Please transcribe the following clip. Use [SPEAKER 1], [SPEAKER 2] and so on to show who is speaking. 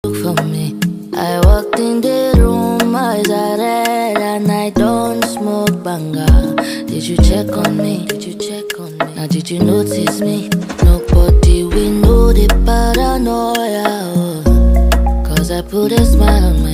[SPEAKER 1] for me. I walked in the room, eyes are red, and I don't smoke banga. Did you check on me? Did you check on me? Now did you notice me? Nobody we know the paranoia. Cause I put a smile on my